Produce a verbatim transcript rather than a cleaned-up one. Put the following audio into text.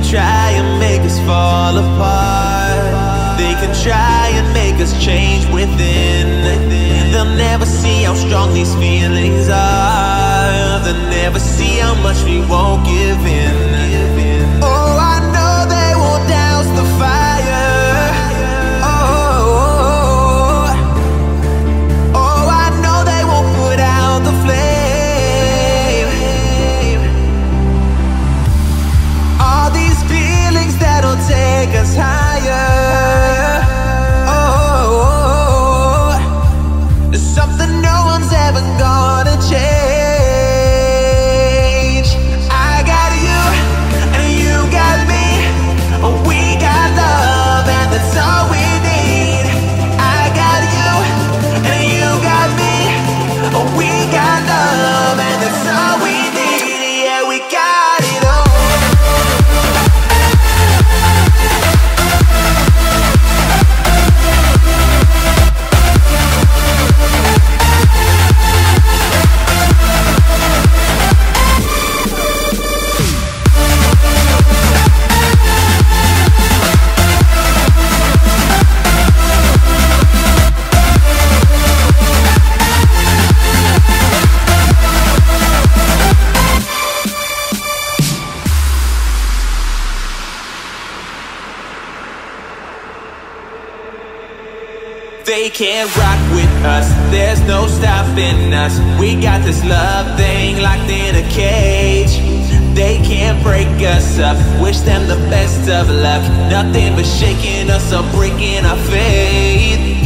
can try and make us fall apart. They can try and make us change within. They'll never see how strong these feelings are. They'll never see how much we won't give in. Oh, I know they won't douse the fire. Oh, oh, I know they won't put out the flame. All these feelings that'll take us higher. Something no one's ever gonna change. I got you, and you got me. We got love, and that's all we need. I got you, and you got me. We got love, and that's all we need. Yeah, we got it all. They can't rock with us, there's no stopping us. We got this love thing locked in a cage. They can't break us up, wish them the best of luck. Nothing but shaking us or breaking our faith.